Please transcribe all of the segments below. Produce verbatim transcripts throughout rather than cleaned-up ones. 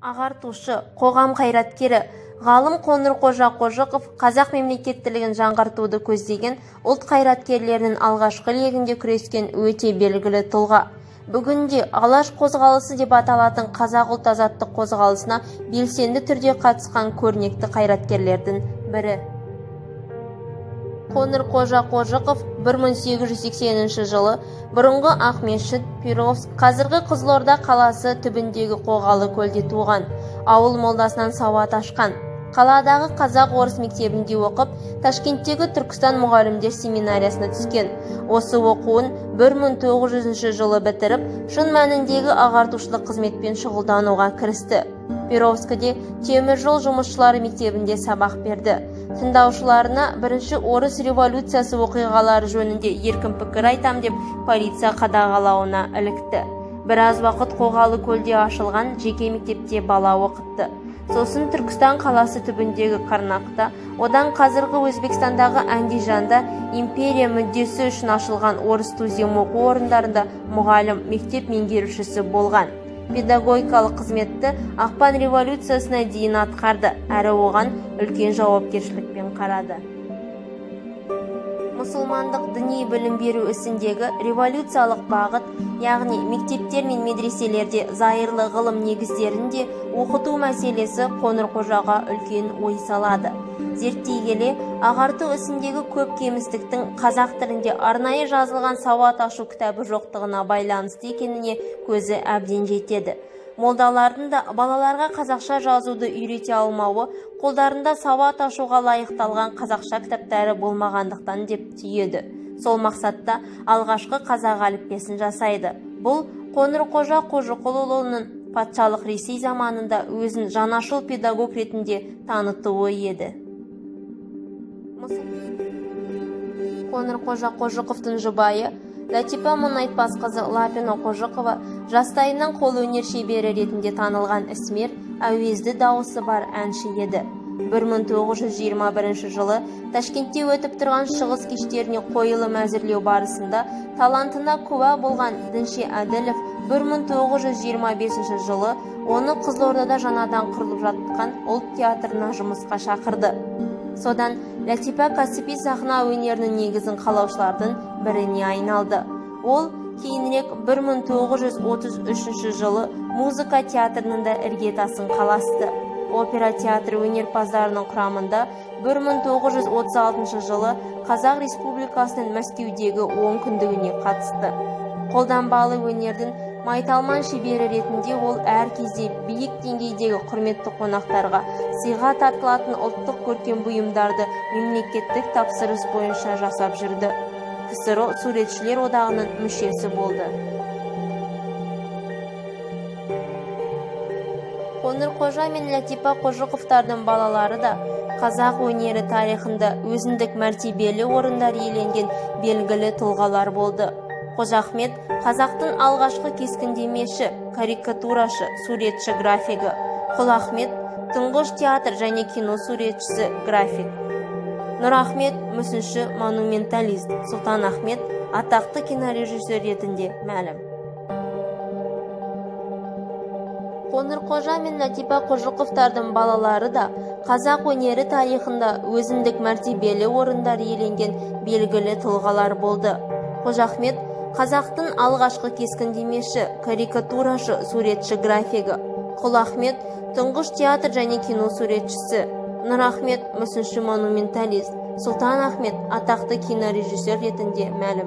ағартушы, қоғам қайраткері, ғалым Қоңырқожа Қожықов қазақ мемлекеттілігін жаңғыртуды көздеген ұлт қайраткерлерінің алғашқы легінде күрескен өте белгілі тұлға. Бүгінде алаш қозғалысы деп аталатын қазақ ұлт азаттық қозғалысына белсенді түрде қатысқан көрнекті қайраткерлердің бірі. Қоңырқожа Қожықов бір мың сегіз жүз сексенінші жылы бұрынғы Ақмешіт, Перовск, қазіргі Қызылорда қаласы түбіндегі Қоғалы көлде туған. Ауыл молдасынан сауат ашқан. Қаладағы қазақ-орыс мектебінде оқып, Ташкенттегі Түркістан мұғалімдер семинариясына түскен. Осы оқуын бір мың тоғыз жүзінші жылы бітіріп, шын мәніндегі ағартушылық қызметпен шұғылдануға кірісті. Перовскіде темір жол жұмысшылары мектебінде сабақ берді. Тыңдаушыларына бірінші орыс революциясы оқиғалары жөнінде еркін пікір айтам деп полиция қадағалауына ілікті. Біраз уақыт Қоғалы көлде ашылған жеке мектепте бала оқытты. Сосын Түркістан қаласы түбіндегі Қарнақта, одан қазіргі Өзбекстандағы Андижанда империя мүддесі үшін ашылған орыс тузем оқу орындарында мұғалім, мектеп меңгерушісі болған. Педагогикалық қызметті ақпан революциясына дейін атқарды, әрі оған үлкен жауапкершілікпен қарады. Мұсылмандық діни білім беру ісіндегі революциялық бағыт, яғни мектептер мен медреселерде зайырлы ғылым негіздерінде оқыту мәселесі Қоңырқожаға үлкен ой салады. Зерттей келе, ағарту ісіндегі көп кемістіктің қазақ тілінде арнайы жазылған сауат ашу кітабы жоқтығына байланысты екеніне көзі әбден жетеді. Молдалардың да балаларға қазақша жазуды үйрете алмауы, қолдарында сауат ашуға лайықталған қазақша кітаптары болмағандықтан деп түйеді. Сол мақсатта алғашқы қазақ әліппесін жасайды. Бұл Қоңырқожа Қожықұлының патшалық Ресей заманында өзін жаңашыл педагог ретінде танытуы еді. Қоңырқожа Қожықовтың жұбайы Латипа Мұнайтпасқызы Лапина Қожықова жастайынан қол өнер шебері ретінде танылған ісмер, әуезді дауысы бар әнші еді. бір мың тоғыз жүз жиырма бірінші жылы Ташкентте өтіп тұрған шығыс кештеріне қойылым әзірлеу барысында талантына куә болған Дінше Әділов бір мың тоғыз жүз жиырма бесінші жылы оны Қызылордада жаңадан құрылып жатқан ұлт театрына жұмысқа шақырды. Содан Латипа кәсіби сахна өнерінің негізін қалаушылардың біріне айналды. Ол кейінірек бір мың тоғыз жүз отыз үшінші жылы музыка театрының да іргетасын қаласты. Опера театры өнерпаздарының құрамында бір мың тоғыз жүз отыз алтыншы жылы Қазақ Республикасының Мәскеудегі он күндігіне қатысты. Қолданбалы өнердің майталман шебері ретінде ол әр кезде биік деңгейдегі құрметті қонақтарға сыйға тартылатын ұлттық көркем бұйымдарды мемлекеттік тапсырыс бойынша жасап жүрді. КСРО суретшілер одағының мүшесі болды. Қоңырқожа мен Латипа Қожықовтардың балалары да қазақ өнері тарихында өзіндік мәртебелі орындар иеленген белгілі тұлғалар болды. Қожахмет қазақтың алғашқы кескіндемеші, карикатурашы, суретші, графигі. Құлахмет тұңғыш театр және кино суретшісі, график. Нұрахмет мүсінші, монументалист. Сұлтан Ахмет атақты кинорежиссер ретінде мәлім. Қоңырқожа мен Латипа Қожықовтардың балалары да қазақ өнері тарихында өзіндік мәртебелі орындар иеленген белгілі тұлғалар болды. Қожахмет қазақтың алғашқы кескіндемеші, карикатурашы, суретші, графигі. Құлахмет тұңғыш театр және кино суретшісі. Нұрахмет мүсінші, монументалист. Сұлтан Ахмет атақты кинорежиссер ретінде мәлім.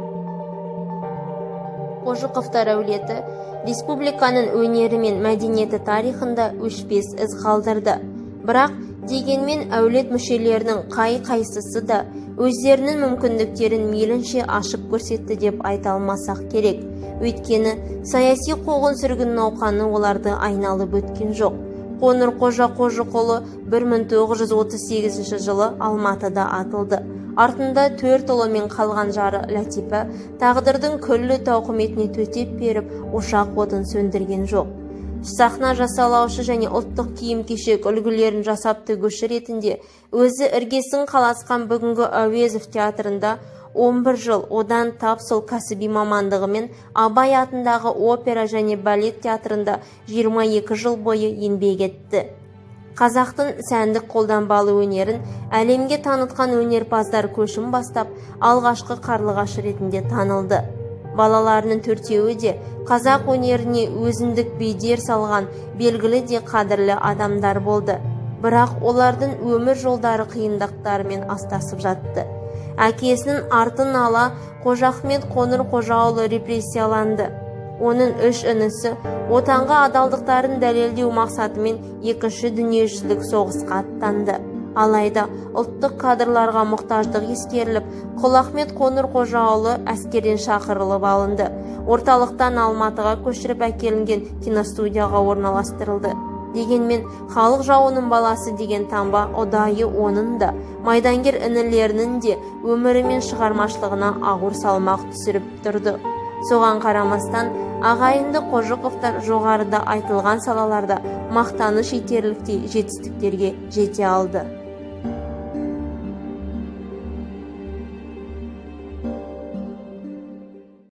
Қожықовтар әулеті республиканың өнері мен мәдениеті тарихында өшпес із қалдырды. Бірақ дегенмен әулет мүшелерінің қай-қайсысы да өздерінің мүмкіндіктерін мейлінше ашып көрсетті деп айта алмасақ керек. Өйткені саяси қуғын сүргін науқаны оларды айналып өткен жоқ. Қоңырқожа Қожықұлы бір мың тоғыз жүз отыз сегізінші жылы Алматыда атылды. Артында төрт ұлымен қалған жары Латипа тағдырдың күллі тауқыметіне төтеп беріп, ошақ отын сөндірген жоқ. Сахна жасалаушы және ұлттық киім кешек үлгілерін жасап тігуші ретінде өзі іргесін қаласқан бүгінгі Әуезов театрында он бір жыл одан тап сол кәсіби мамандығымен Абай атындағы опера және балет театрында жиырма екі жыл бойы еңбек етті. Қазақтың сәндік қолданбалы өнерін әлемге танытқан өнерпаздар көшін бастап, алғашқы қарлығаш ретінде танылды. Балаларының төртеуі де қазақ өнеріне өзіндік бедер салған белгілі де қадірлі адамдар болды. Бірақ олардың өмір жолдары қиындықтарымен астасып жатты. Әкесінің артын ала Қожахмет Қоңырқожаұлы репрессияланды. Оның үш інісі отанға адалдықтарын дәлелдеу мақсатымен екінші дүниежүзілік соғысқа аттанды. Алайда ұлттық кадрларға мұқтаждық ескеріліп, Құлахмет Қоңырқожаұлы әскерден шақырылып алынды. Орталықтан Алматыға көшіріп әкелінген киностудияға орналастырылды. Дегенмен, халық жауының баласы деген таңба ұдайы оның да, майдангер інілерінің де өмірі мен шығармашылығына ауыр салмақ түсіріп тұрды. Соған қарамастан, ағайынды Қожықовтар жоғарыда айтылған салаларда мақтаныш етерліктей жетістіктерге жете алды.